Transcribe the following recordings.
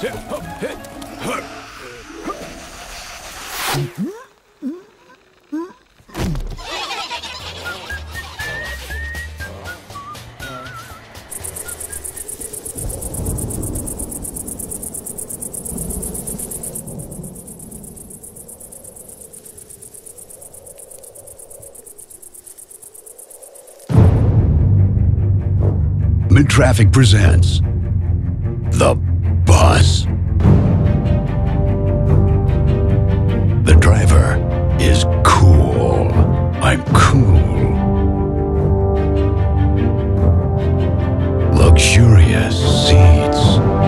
Mid-Traffic presents The Bus. The driver is cool. I'm cool. Luxurious seats.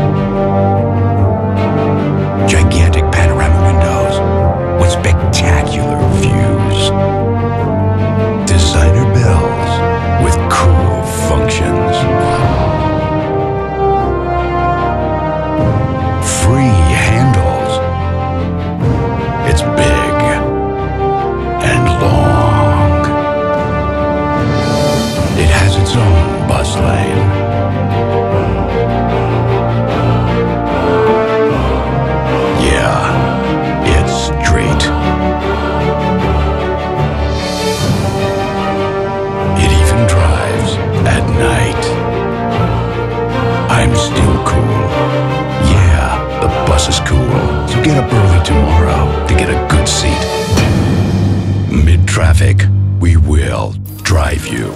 Gigantic panorama windows with spectacular views. Designer bells with cool functions. Free handles. It's big and long. It has its own bus lane. Yeah, it's straight. It even drives at night. I'm still cool. Yeah, the bus is cool. So get up early tomorrow to get a good seat. Mid-Traffic, we will drive you.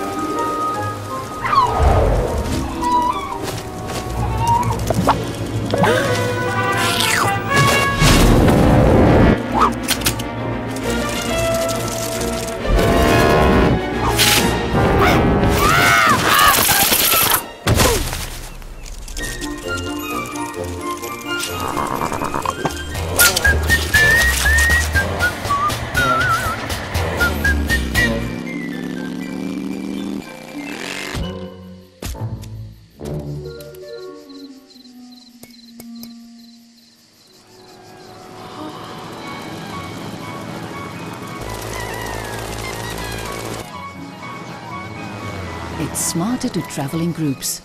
It's smarter to travel in groups.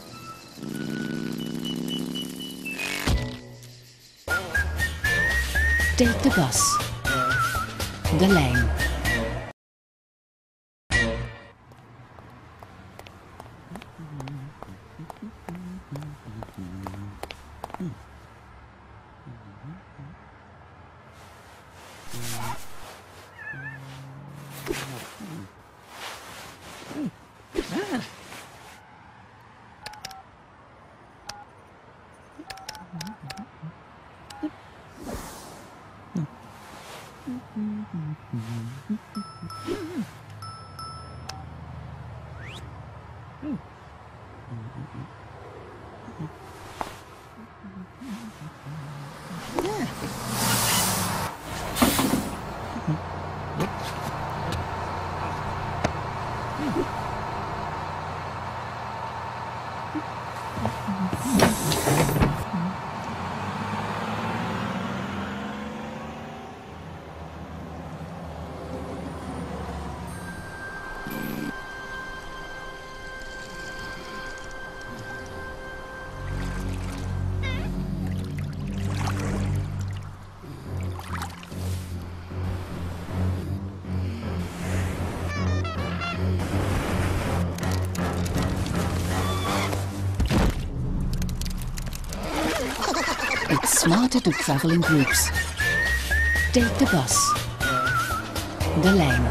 Take the bus. The lane. It's smarter to travel in groups. Take the bus. The lane.